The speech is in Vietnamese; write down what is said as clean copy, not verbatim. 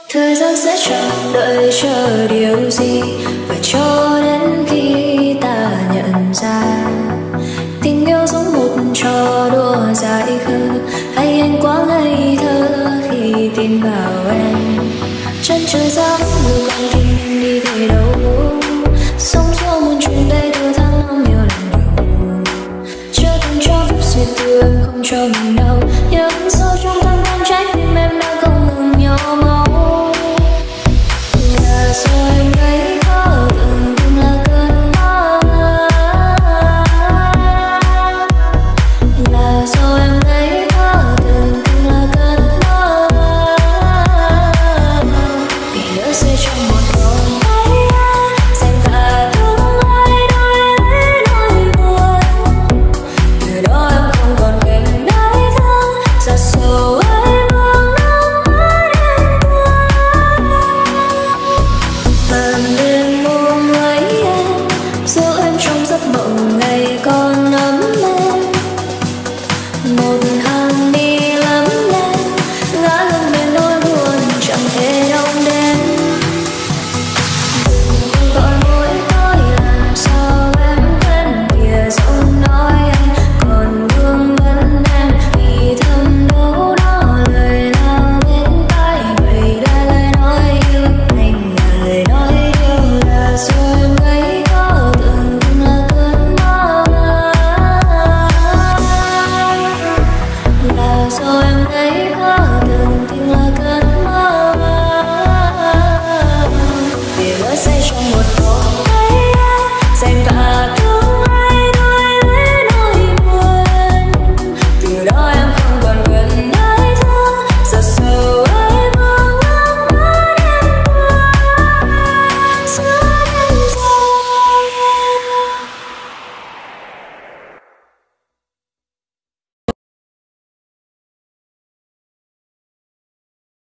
Thời gian sẽ chẳng đợi chờ điều gì, và cho đến khi ta nhận ra tình yêu giống một trò đùa dại khờ, hay anh quá ngây thơ khi tin vào em. Chân trời gió mưa còn kinh em đi về đâu, sống cho muôn chuyện đây từ tháng năm yêu lần đầu. Chưa từng cho phép suy tư em không cho mình đâu, nhưng sâu trong tâm